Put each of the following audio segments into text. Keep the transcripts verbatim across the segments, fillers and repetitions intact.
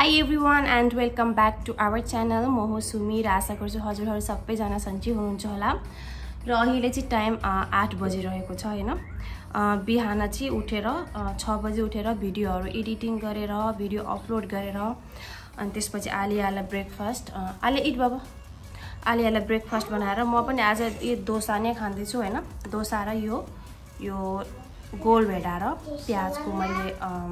Hi everyone and welcome back to our channel. म हो सुमी र आशा गर्छु हजुरहरु सबैजना सन्चै हुनुहुन्छ होला र अहिले चाहिँ टाइम आठ बजिरहेको छ हैन। बिहान चाहिँ उठेर छ बजे उठेर भिडियोहरु एडिटिङ गरेर भिडियो अपलोड गरेर अनि त्यसपछि आलियालाई ब्रेकफास्ट आले इट बाबा आलियालाई ब्रेकफास्ट बनाएर म पनि आज यो डोसा नै खाँदै छु हैन। डोसा र यो यो गोल भेडा र प्याजको मैले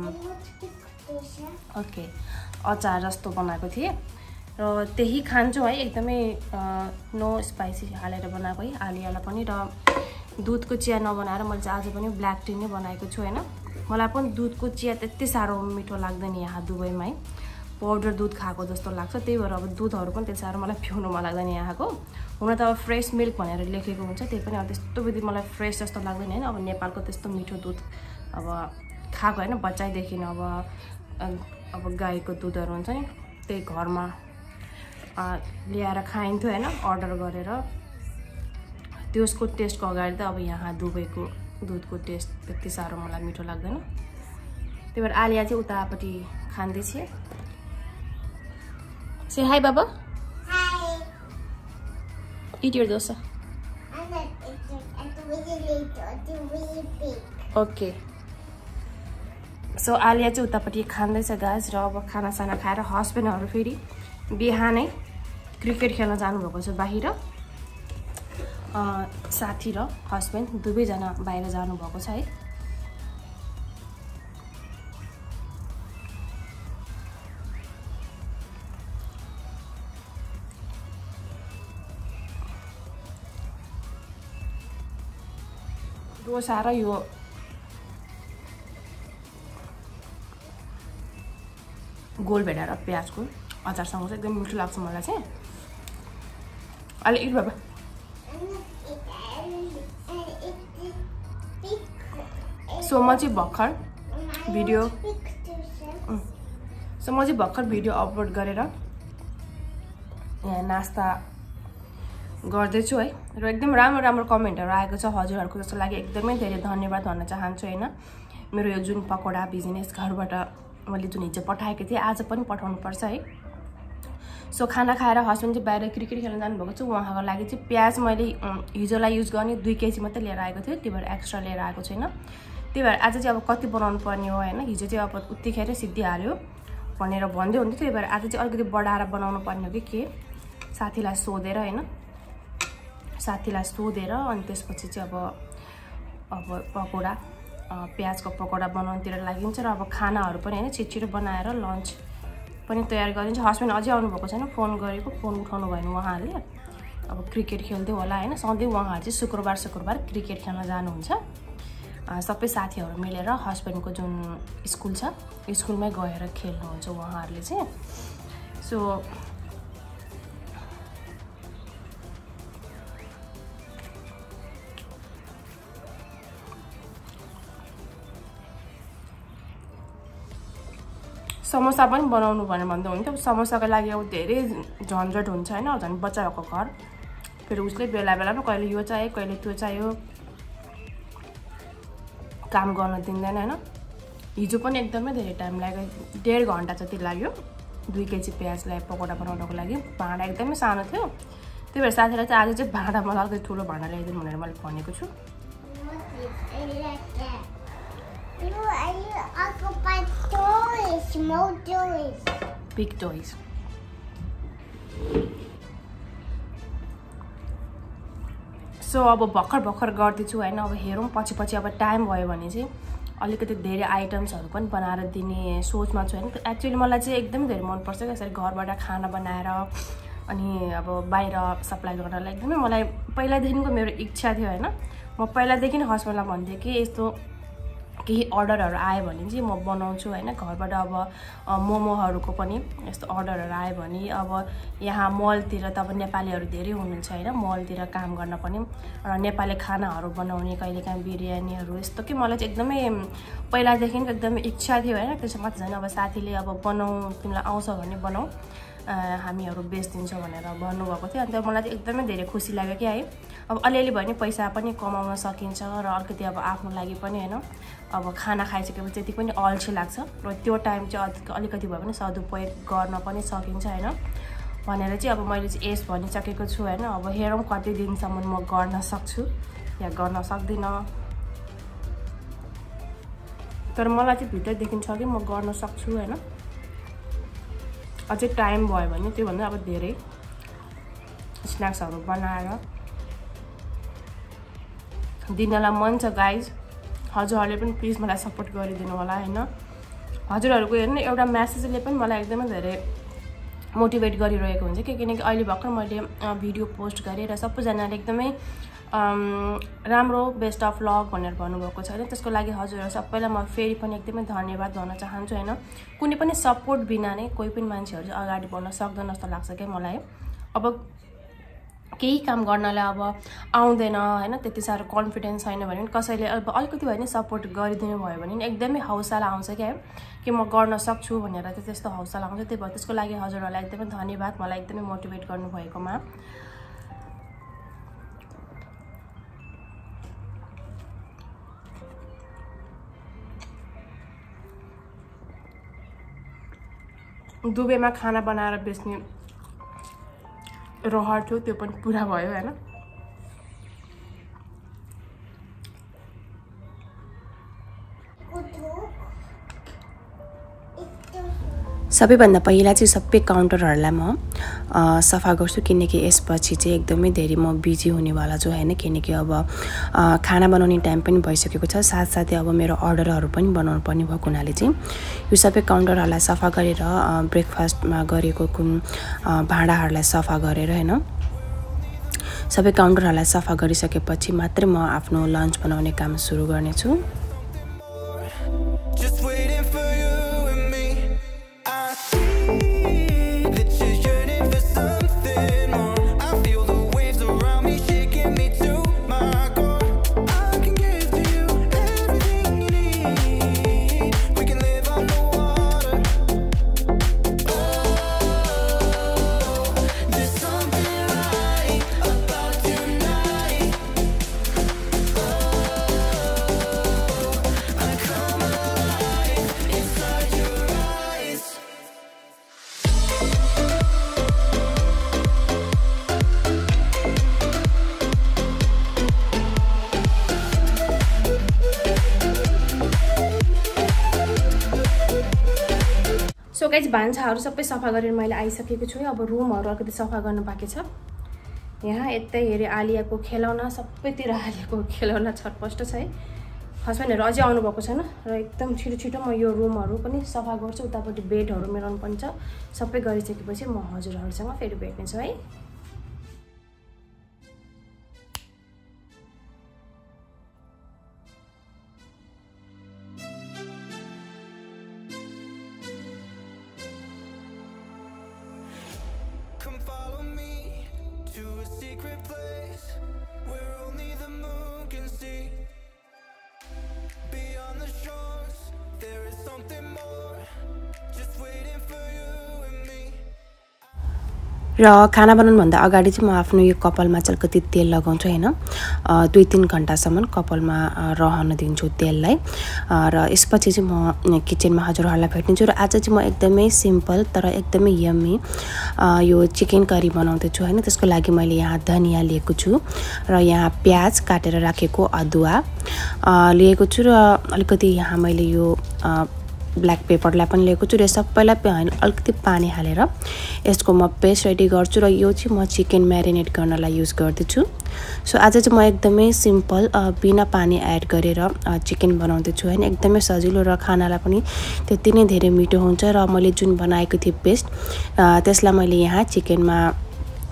ओके अचार जस्तो बनाएको थिए र त्यही खान्छु है। एकदमै नो स्पाइसी हालेर बनाएको है आलियालाई पनि। र दुधको चिया नबनाएर मैले आज पनि ब्ल्याक टी नै बनाएको छु हैन। मलाई पनि दुधको चिया त्यति साह्रो मिठो लाग्दैन यहाँ दुबईमा है। पाउडर दुध खाएको जस्तो लाग्छ, त्यही भएर अब दुधहरु पनि त्यति साह्रो मलाई पिउनु मन लाग्दैन यहाँको। हुन त अब फ्रेश मिल्क भनेर लेखेको हुन्छ, त्यही पनि अब त्यस्तो विधि मलाई फ्रेश जस्तो लाग्दैन हैन। अब नेपालको त्यस्तो मिठो दुध अब खाएको हैन बच्चाइदेखि अब अब गाईको दुधहरु हुन्छ नि त्यही घरमा ल्याएर खाइन्थ्यो हैन अर्डर गरेर। त्यसको टेस्टको अगाडि त अब यहाँ दुबईको दुधको टेस्ट त्यति साह्रो मलाई मिठो लाग्दैन। त्यही भएर आलिया चाहिँ उतापट्टि खाँदै छ। Say hi, Baba. Hi. Eat your dosa. I'm not eating. I'm really late. I'm really big. Okay. So Alia चाहिँ उतापट्टि खाँदैछ गाइस। र अब खाना साना खाएर हस्बेन्डहरु फेरि बिहानै क्रिकेट खेल्न जानुभएको छ बाहिर। अ साथी र हस्बेन्ड दुवै जना बाहिर जानुभएको छ है। डोसा र यो गोल भेडा र प्याजको अचारसँग चाहिँ एकदम मिठो लाग्छ मलाई चाहिँ। अहिले इट बाबा। सो म चाहिँ भर्खर भिडियो सो म चाहिँ भर्खर भिडियो अपलोड गरेर यहाँ नास्ता गर्दैछु है। र एकदम राम्रो राम्रो कमेन्टहरु आएको छ हजुरहरुको, जस्तो लागि एकदमै धेरै धन्यवाद भन्न चाहन्छु हैन। मेरो यो जुन पकोडा बिजनेस घरबाट मैले जुन हिजो पठाएको थिएँ आज पनि पठाउनु पर्छ है। सो खाना खाएर हस्बेन्ड चाहिँ बाहिर क्रिकेट खेल्न जानु भएको छ। उहाँको लागि चाहिँ प्याज मैले हिजोलाई युज गर्ने दुई केजी मात्रै लिएर आएको थियो, त्यही भएर एक्स्ट्रा लिएर आएको छैन। त्यही भएर आज चाहिँ अब कति बनाउनु पर्ने हो हैन। हिजो चाहिँ अब उतिखेर सिद्धिहाल्यो भनेर भन्दै हुन्थ्यो, त्यही भएर आज चाहिँ अलिकति बढाएर बनाउनु पर्ने हो कि के साथीलाई सोधेर हैन। साथीलाई सोधेर अनि त्यसपछि चाहिँ अब अब पकोडा प्याजको पकोडा बनाउनतिर लागिन्छ। र अब खानाहरु पनि हैन छिटछिटो बनाएर लन्च पनि तयार गरिन्छ। हस्बेन्ड अझै आउनु भएको छैन, फोन गरेको फोन उठाउनु भएन उहाँले। अब क्रिकेट खेल्दै होला हैन। सधैँ उहाँहरु चाहिँ शुक्रबार शुक्रबार क्रिकेट खेल्न जानुहुन्छ। सबै साथीहरु मिलेर हस्बेन्डको जुन स्कुल छ स्कुलमै गएर खेल्नुहुन्छ उहाँहरुले चाहिँ। सो समोसा पनि बनाउनु भनेर भन्दै हुन्थ्यो। समोसाको लागि अब धेरै झन्झट हुन्छ हैन। झन् बच्चा भएको घर फेरि उसले बेला बेलामा कहिले यो चाहियो कहिले त्यो चाहियो काम गर्न दिँदैन हैन। हिजो पनि एकदमै धेरै टाइम लाग्यो, डेढ घण्टा जति लाग्यो दुई केजी प्याजलाई पकोडा बनाउनको लागि। भाँडा एकदमै सानो थियो, त्यही भएर साथीलाई चाहिँ आज चाहिँ भाँडा मलाई अलिकति ठुलो भाँडा ल्याइदिनु भनेर मैले भनेको छु। You are you occupied toys, small toys. Big toys. So अब भर्खर भर्खर गर्दैछु हैन। अब हेरौँ पछि पछि अब टाइम भयो भने चाहिँ अलिकति धेरै आइटम्सहरु पनि बनाएर दिने सोचमा छु हैन। एक्चुअली मलाई चाहिँ एकदम धेरै मन पर्छ यसरी घरबाट खाना बनाएर अनि अब बाहिर सप्लाई गर्नलाई एकदमै मलाई पहिलादेखिको मेरो इच्छा थियो हैन। म पहिलादेखि नै हस्बेन्डलाई भन्थे कि यस्तो केही अर्डरहरु आयो भने चाहिँ म बनाउँछु हैन घरबाट। अब मोमोहरुको पनि यस्तो अर्डरहरु आयो भने अब यहाँ मलतिर त अब नेपालीहरु धेरै हुनुहुन्छ हैन। मलतिर काम गर्न पनि र नेपाली खानाहरु बनाउने कहिलेकाहीँ बिरयानीहरु यस्तो कि मलाई चाहिँ एकदमै पहिलादेखि एकदमै इच्छा थियो हैन। त्यसमा झन् अब साथीले अब बनाऊ तिमीलाई आउँछ भने बनाऊ हामीहरू बेचिदिन्छौँ भनेर भन्नुभएको थियो। अन्त मलाई चाहिँ एकदमै धेरै खुसी लाग्यो कि है अब अलिअलि भए पनि पैसा पनि कमाउन सकिन्छ र अलिकति अब आफ्नो लागि पनि होइन अब खाना खाइसकेपछि त्यति पनि अल्छी लाग्छ र त्यो टाइम चाहिँ अलिकति भए पनि सदुपयोग गर्न पनि सकिन्छ होइन भनेर चाहिँ अब मैले चाहिँ यस भनिसकेको छु होइन। अब हेरौँ कति दिनसम्म म गर्न सक्छु या गर्न सक्दिनँ, तर मलाई चाहिँ भित्रदेखि छ कि म गर्न सक्छु होइन। अझै टाइम भयो भने त्योभन्दा अब धेरै स्न्याक्सहरू बनाएर दिनलाई मन छ गाइज। हजुरहरूले पनि प्लिज मलाई सपोर्ट गरिदिनु होला होइन। हजुरहरूको हेर्नु एउटा म्यासेजले पनि मलाई एकदमै धेरै मोटिभेट गरिरहेको हुन्छ कि किनकि अहिले भर्खर मैले भिडियो पोस्ट गरेँ र सबैजनाले एकदमै राम्रो बेस्ट अफ लक भनेर भन्नुभएको छ होइन। त्यसको लागि हजुरहरू सबैलाई म फेरि पनि एकदमै धन्यवाद भन्न चाहन्छु होइन। कुनै पनि सपोर्ट बिना नै कोही पनि मान्छेहरू चाहिँ अगाडि बढ्न सक्दैन जस्तो लाग्छ क्या मलाई। अब केही काम गर्नलाई अब आउँदैन होइन त्यति साह्रो कन्फिडेन्स छैन भने पनि कसैले अब अलिकति भए पनि सपोर्ट गरिदिनु भयो भने एकदमै हौसला आउँछ क्या कि म गर्न सक्छु भनेर चाहिँ त्यस्तो हौसला आउँछ। त्यही भएर त्यसको लागि हजुरहरूलाई एकदमै धन्यवाद मलाई एकदमै मोटिभेट गर्नुभएकोमा। दुबईमा खाना बनाएर बेच्ने रहर थियो त्यो पनि पुरा भयो हैन। सबैभन्दा पहिला चाहिँ सबै काउन्टरहरूलाई म सफा गर्छु किनकि यसपछि चाहिँ एकदमै धेरै म बिजी हुनेवाला छु हैन। किनकि अब खाना बनाउने टाइम पनि भइसकेको छ, साथसाथै अब मेरो अर्डरहरू पनि बनाउनु पर्ने भएको हुनाले चाहिँ यो सबै काउन्टरहरूलाई सफा गरेर ब्रेकफास्टमा गरेको कुन भाँडाहरूलाई सफा गरेर हैन सबै काउन्टरहरूलाई सफा गरिसकेपछि मात्रै म आफ्नो लन्च बनाउने काम सुरु गर्नेछु। सो गाइज भान्साहरू सबै सफा गरेर मैले आइसकेको छु। अब रुमहरू अलिकति सफा गर्नु बाँकी छ। यहाँ यतै हेरे आलियाको खेलौना सबैतिर आलियाको खेलौना छटपस्ट छ है। हस्बेन्डहरू अझै आउनुभएको छैन र एकदम छिटो छिटो म यो रुमहरू पनि सफा गर्छु। उतापट्टि बेडहरू मिलाउनु पनि छ। सबै गरिसकेपछि म हजुरहरूसँग फेरि भेट्नेछु है। र खाना बनाउनुभन्दा अगाडि चाहिँ म आफ्नो यो कपालमा चाहिँ अलिकति तेल लगाउँछु हैन। दुई तीन घण्टासम्म कपालमा रहन दिन्छु तेललाई र यसपछि चाहिँ म किचनमा हजुरहरूलाई भेट्नेछु। र आज चाहिँ म एकदमै सिम्पल तर एकदमै यम्मी यो चिकन करी बनाउँदैछु हैन। त्यसको लागि मैले यहाँ धनिया लिएको छु र यहाँ प्याज काटेर राखेको अदुवा लिएको छु र अलिकति यहाँ मैले यो ब्ल्याक पेपरलाई पनि लिएको छु र सबैलाई अलिकति पानी हालेर यसको म पेस्ट रेडी गर्छु र यो चाहिँ म चिकन म्यारिनेट गर्नलाई युज गर्दैछु। सो आज चाहिँ म एकदमै सिम्पल बिना पानी एड गरेर चिकन बनाउँदैछु हैन। एकदमै सजिलो र खानालाई पनि त्यति नै धेरै मिठो हुन्छ। र मैले जुन बनाएको थिएँ पेस्ट त्यसलाई मैले यहाँ चिकनमा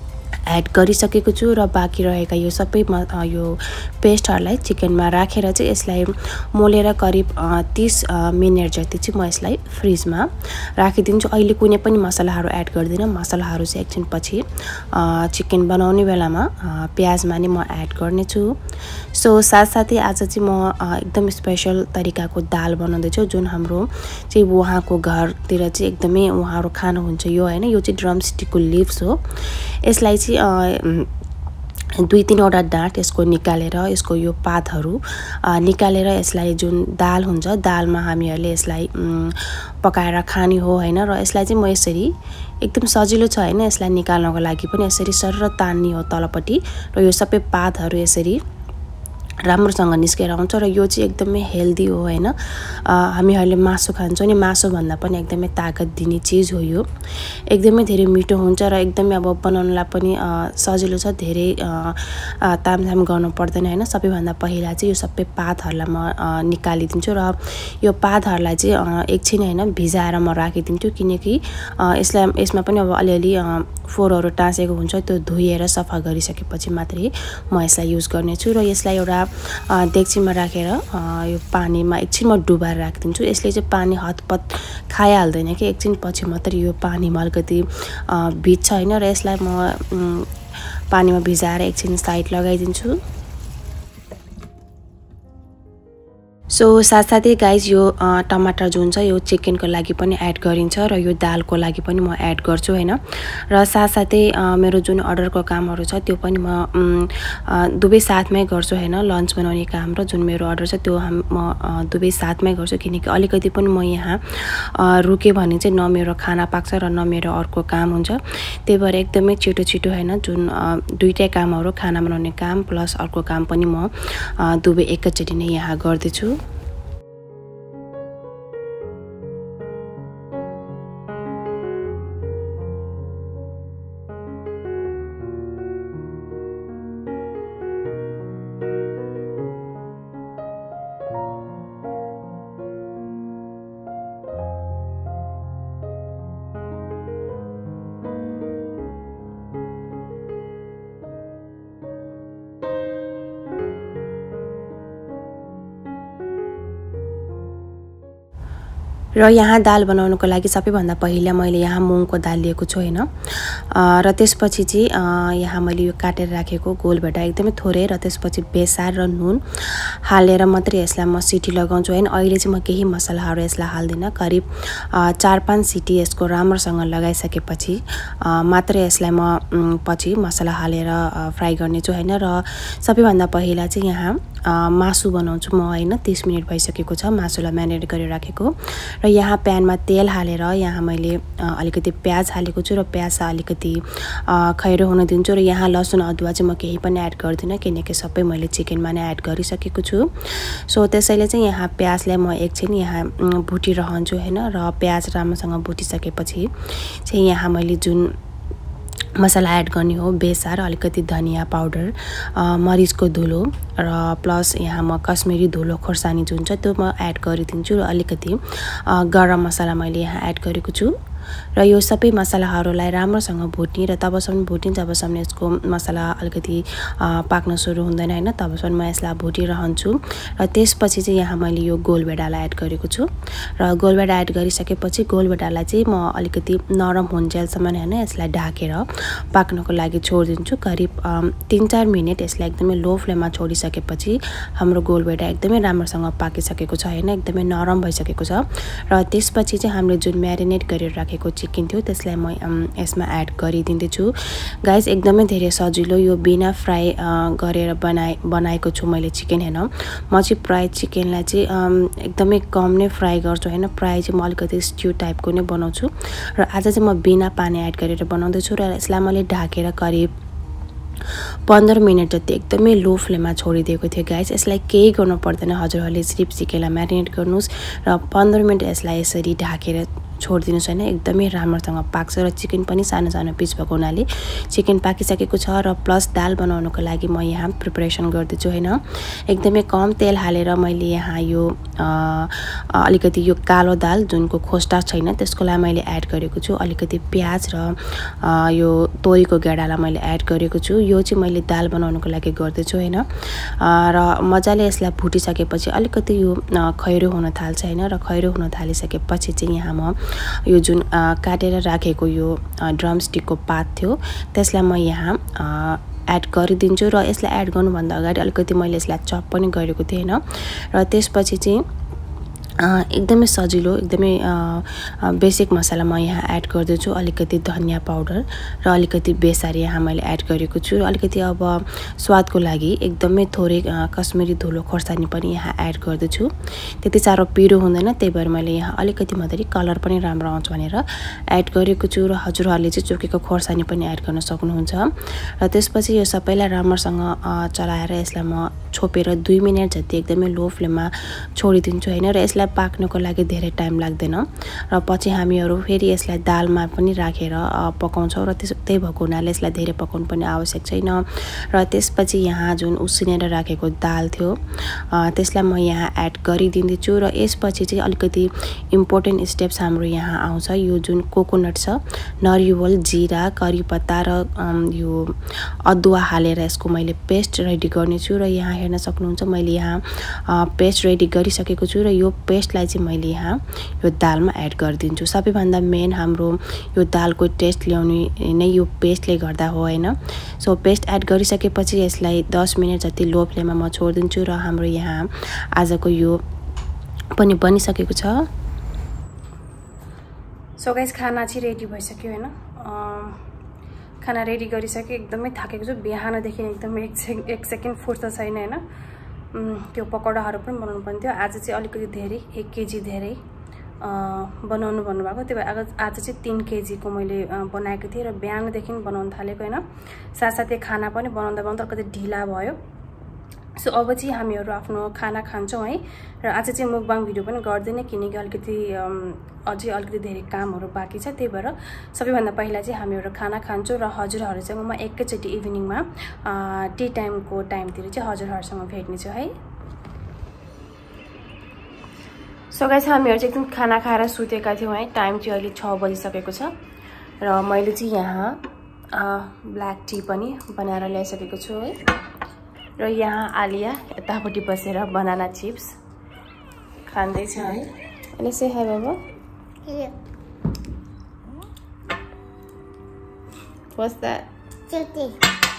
एड गरिसकेको छु र बाँकी रहेका यो सबै यो पेस्टहरूलाई चिकनमा राखेर चाहिँ यसलाई मोलेर करिब तीस मिनट जति चाहिँ म यसलाई फ्रिजमा राखिदिन्छु। अहिले कुनै पनि मसलाहरू एड गर्दिनँ, मसलाहरू चाहिँ एकछिन पछि चिकन बनाउने बेलामा प्याजमा नै म एड गर्नेछु। सो साथसाथै आज चाहिँ म एकदम स्पेशल तरिकाको दाल बनाउँदैछु जुन हाम्रो चाहिँ उहाँको घरतिर चाहिँ एकदमै उहाँहरू खानुहुन्छ यो हैन। यो चाहिँ ड्रम स्टिकको लिभ्स हो। यसलाई चाहिँ दुई तीनवटा डाँट यसको निकालेर यसको यो पातहरू निकालेर यसलाई जुन दाल हुन्छ दालमा हामीहरूले यसलाई पकाएर खाने हो हैन। र यसलाई चाहिँ म यसरी एकदम सजिलो छ हैन, यसलाई निकाल्नको लागि पनि यसरी सरर तान्ने हो तलपट्टि र यो सबै पातहरू यसरी राम्रोसँग निस्केर आउँछ र यो चाहिँ एकदमै हेल्दी हो हैन। हामीहरूले मासु खान्छौँ नि, मासु भन्दा पनि एकदमै ताकत दिने चिज हो यो। एकदमै धेरै मिठो हुन्छ र एकदमै अब बनाउनलाई पनि सजिलो छ, धेरै तामझाम गर्नु पर्दैन हैन। सबैभन्दा पहिला चाहिँ यो सबै पातहरूलाई म निकालिदिन्छु र यो पातहरूलाई चाहिँ एकछिन हैन भिजाएर म राखिदिन्छु किनकि यसलाई यसमा पनि अब अलिअलि फोहोरहरू टाँसेको हुन्छ, त्यो धोएर सफा गरिसकेपछि मात्रै म यसलाई युज गर्नेछु। र यसलाई एउटा डेक्चीमा राखेर यो पानीमा एकछिन म डुबाएर राखिदिन्छु। यसले चाहिँ पानी हतपत खाइहाल्दैन कि एकछिन पछि मात्रै यो पानीमा अलिकति भिज्छ हैन। र यसलाई म पानीमा भिजाएर एकछिन साइड लगाइदिन्छु। सो साथसाथै गाइज यो टमाटर जुन छ यो चिकनको लागि पनि एड गरिन्छ र यो दालको लागि पनि म एड गर्छु हैन। र साथसाथै मेरो जुन अर्डरको कामहरू छ त्यो पनि म दुवै साथमै गर्छु हैन। लन्च बनाउने काम र जुन मेरो अर्डर छ त्यो म दुवै साथमै गर्छु किनकि अलिकति पनि म यहाँ रुके भने चाहिँ न मेरो खाना पाक्छ र न मेरो अर्को काम हुन्छ। त्यही भएर एकदमै छिटो छिटो हैन जुन दुईटै कामहरू खाना बनाउने काम प्लस अर्को काम पनि म दुवै एकैचोटि नै यहाँ गर्दैछु। र यहाँ दाल बनाउनको लागि सबैभन्दा पहिला मैले यहाँ मुङको दाल लिएको छु हैन। र त्यसपछि चाहिँ यहाँ मैले यो काटेर राखेको गोलभेडा एकदमै थोरै र त्यसपछि बेसार र नुन हालेर मात्रै यसलाई म सिटी लगाउँछु हैन। अहिले चाहिँ म केही मसलाहरू यसलाई हाल्दिन, करिब चार पाँच सिटी यसको राम्रोसँग लगाइसकेपछि मात्रै यसलाई म पछि मसला हालेर फ्राई गर्नेछु हैन। र सबैभन्दा पहिला चाहिँ यहाँ मासु बनाउँछु म हैन। तीस मिनट भइसकेको छ मासुलाई म्यारिनेट गरेर राखेको र यहाँ प्यानमा तेल हालेर यहाँ मैले अलिकति प्याज हालेको छु र प्याज अलिकति खैरो हुन दिन्छु। र यहाँ लसुन अदुवा चाहिँ म केही पनि एड गर्दिनँ किनकि सबै मैले चिकनमा नै एड गरिसकेको छु। सो त्यसैले चाहिँ यहाँ प्याजलाई म एकछिन यहाँ भुटिरहन्छु हैन। र प्याज राम्रोसँग भुटिसकेपछि चाहिँ यहाँ मैले जुन मसला एड गर्ने हो बेसार, अलिकति धनिया पाउडर, मरिचको धुलो र प्लस यहाँ म कश्मीरी धुलो खोर्सानी जुन छ त्यो म एड गरिदिन्छु र अलिकति गरम मसला मैले यहाँ एड गरेको छु। र यो सबै मसलाहरूलाई राम्रोसँग भुट्ने र तबसम्म भुटिन्छ जबसम्म यसको मसला अलिकति पाक्न सुरु हुँदैन हैन, तबसम्म म यसलाई भुटिरहन्छु। र त्यसपछि चाहिँ यहाँ मैले यो गोलभेडालाई एड गरेको छु र गोलभेडा एड गरिसकेपछि गोलभेडालाई चाहिँ म अलिकति नरम हुन्जेलसम्म हैन यसलाई ढाकेर पाक्नको लागि छोडिदिन्छु। करिब तीन चार मिनट यसलाई एकदमै लो फ्लेममा छोडिसकेपछि हाम्रो गोलभेडा एकदमै राम्रोसँग पाकिसकेको छ हैन, एकदमै नरम भइसकेको छ। र त्यसपछि चाहिँ हामीले जुन म्यारिनेट गरेर राखेको चिकन थियो त्यसलाई म यसमा एड गरिदिँदैछु। गाइस एकदमै धेरै सजिलो, यो बिना फ्राई गरेर बनाए बनाएको छु मैले चिकन हैन। म चाहिँ प्राय चिकनलाई चाहिँ एकदमै कम नै फ्राई गर्छु हैन, प्राय चाहिँ म अलिकति स्ट्यू टाइपको नै बनाउँछु। र आज चाहिँ म बिना पानी एड गरेर बनाउँदैछु र यसलाई मैले ढाकेर करिब पन्ध्र मिनट जति एकदमै लो फ्लेममा छोडिदिएको थिएँ गाइस। यसलाई केही गर्नु पर्दैन, हजुरहरूले सिर्फ चिकनलाई म्यारिनेट गर्नुहोस् र पन्ध्र मिनट यसलाई यसरी ढाकेर छोडिदिनुहोस् हैन, एकदमै राम्रोसँग पाक्छ र चिकन पनि सानो सानो पिस भएको हुनाले चिकन पाकिसकेको छ। र प्लस दाल बनाउनको लागि म यहाँ प्रिपरेसन गर्दैछु हैन। एकदमै कम तेल हालेर मैले यहाँ यो अलिकति यो कालो दाल जुनको खोस्टा छैन त्यसको लागि मैले एड गरेको छु। अलिकति प्याज र यो तोरीको गेडालाई मैले एड गरेको छु। यो चाहिँ मैले दाल बनाउनको लागि गर्दैछु हैन। र मजाले यसलाई भुटिसकेपछि अलिकति यो खैरो हुन थाल्छ हैन। र खैरो हुन थालिसकेपछि चाहिँ यहाँ म यो जुन काटेर राखेको यो ड्रमस्टिकको पात थियो त्यसलाई म यहाँ एड गरिदिन्छु। र यसलाई एड गर्नुभन्दा अगाडि अलिकति मैले यसलाई चप पनि गरेको थिएँ हैन। र त्यसपछि चाहिँ एकदमै सजिलो एकदमै बेसिक मसला म यहाँ एड गर्दैछु। अलिकति धनिया पाउडर र अलिकति बेसार यहाँ मैले एड गरेको छु। अलिकति अब स्वादको लागि एकदमै थोरै कश्मिरी धुलो खोर्सानी पनि यहाँ एड गर्दैछु। त्यति साह्रो पिरो हुँदैन त्यही भएर मैले यहाँ अलिकति मात्रै कलर पनि राम्रो आउँछ भनेर एड गरेको छु। र हजुरहरूले चाहिँ चोकेको खोर्सानी पनि एड गर्न सक्नुहुन्छ। र त्यसपछि यो सबैलाई राम्रोसँग चलाएर यसलाई म छोपेर दुई मिनेट जति एकदमै लो फ्लेममा छोडिदिन्छु हैन। र यसलाई पाक्नको लागि धेरै टाइम लाग्दैन। र पछि हामीहरू फेरि यसलाई दालमा पनि राखेर पकाउँछौँ र त्यस त्यही भएको हुनाले यसलाई धेरै पकाउनु पनि आवश्यक छैन। र त्यसपछि यहाँ जुन उसिनेर राखेको दाल थियो त्यसलाई म यहाँ एड गरिदिन्छु। र यसपछि चाहिँ अलिकति इम्पोर्टेन्ट स्टेप्स हाम्रो यहाँ आउँछ। यो जुन कोकोनट छ नरिवल जीरा करी पत्ता र यो अदुवा हालेर यसको मैले पेस्ट रेडी गर्नेछु। र यहाँ हेर्न सक्नुहुन्छ मैले यहाँ पेस्ट रेडी गरिसकेको छु। र यो पेस्टलाई चाहिँ मैले यहाँ यो दालमा एड गरिदिन्छु। सबैभन्दा मेन हाम्रो यो दालको टेस्ट ल्याउने नै यो पेस्टले गर्दा हो हैन। सो पेस्ट एड गरिसकेपछि यसलाई दस मिनेट जति लो फ्लेममा म छोडिदिन्छु। र हाम्रो यहाँ आजको यो पनि बनिसकेको छ। सो गाइस खाना चाहिँ रेडी भइसक्यो हैन। खाना रेडी गरिसके एकदमै थाकेको छु। बिहानदेखि एकदमै एक सेक एक सेकेन्ड फुर्सद छैन हैन। त्यो पकौडाहरू पनि बनाउनु पर्ने थियो। आज चाहिँ अलिकति धेरै एक केजी धेरै बनाउनु भन्नुभएको त्यही भएर आज चाहिँ तीन केजीको मैले बनाएको थिएँ र बिहानदेखि बनाउन थालेको हैन। साथसाथै खाना पनि बनाउँदा बनाउँदा अलिकति ढिला भयो। सो अब चाहिँ हामीहरू आफ्नो खाना खान्छौँ है। र आज चाहिँ मुकबाङ भिडियो पनि गर्दैन किनकि अलिकति अझै अलिकति धेरै कामहरू बाँकी छ। त्यही भएर सबैभन्दा पहिला चाहिँ हामीहरू खाना खान्छौँ र हजुरहरूसँग म एकैचोटि इभिनिङमा टी टाइमको टाइमतिर चाहिँ हजुरहरूसँग भेट्नेछु है। सो गाइस हामीहरू चाहिँ एकदम खाना खाएर सुतेका थियौँ है। टाइम चाहिँ अहिले छ बजिसकेको छ। र मैले चाहिँ यहाँ ब्ल्याक टी पनि बनाएर ल्याइसकेको छु है। र यहाँ आलिया यतापट्टि बसेर बनाना चिप्स खाँदैछ है। अनि से हाय बाबा। What's that? Chicken.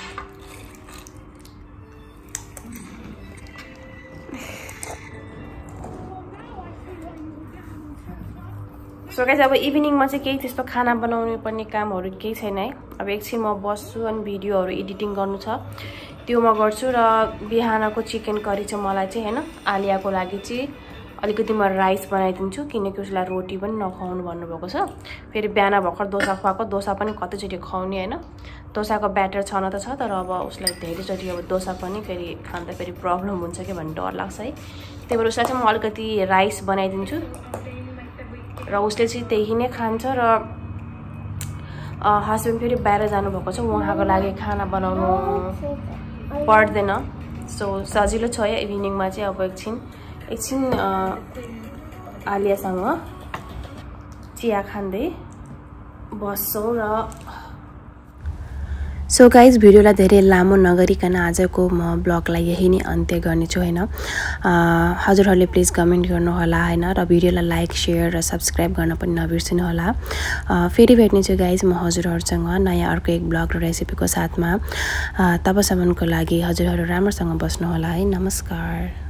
So guys अब इभिनिङमा चाहिँ केही त्यस्तो खाना बनाउनु पर्ने कामहरू केही छैन है। अब एकछिन म बस्छु अनि भिडियोहरू एडिटिङ गर्नु छ त्यो म गर्छु। र बिहानको चिकन करी चाहिँ मलाई चाहिँ हैन आलियाको लागि चाहिँ अलिकति म राइस बनाइदिन्छु किनकि उसलाई रोटी पनि नखुवाउनु भन्नुभएको छ। फेरि बिहान भर्खर डोसा खुवाएको डोसा पनि कतिचोटि खुवाउने हैन। डोसाको ब्याटर छन त छ तर अब उसलाई धेरैचोटि अब डोसा पनि फेरि खाँदा फेरि प्रब्लम हुन्छ कि भन्ने डर लाग्छ है। त्यही भएर उसलाई चाहिँ म अलिकति राइस बनाइदिन्छु र उसले चाहिँ त्यही नै खान्छ। र हस्बेन्ड फेरि बाहिर जानुभएको छ उहाँको लागि खाना बनाउनु पर्दैन। सो सजिलो छ या इभिनिङमा चाहिँ अब एकछिन एकछिन आलियासँग चिया खाँदै बस्छौँ। र सो गाइज भिडियोलाई धेरै लामो नगरिकन आजको म ब्लगलाई यही नै अन्त्य गर्नेछु हैन। हजुरहरूले प्लिज कमेन्ट गर्नुहोला हैन। र भिडियोलाई लाइक शेयर र सब्सक्राइब गर्न पनि नबिर्सिनु होला। फेरि भेट्नेछु गाइज म हजुरहरूसँग नयाँ अर्को एक ब्लग र रेसिपीको साथमा। तबसम्मको लागि हजुरहरू राम्रोसँग बस्नुहोला है। नमस्कार।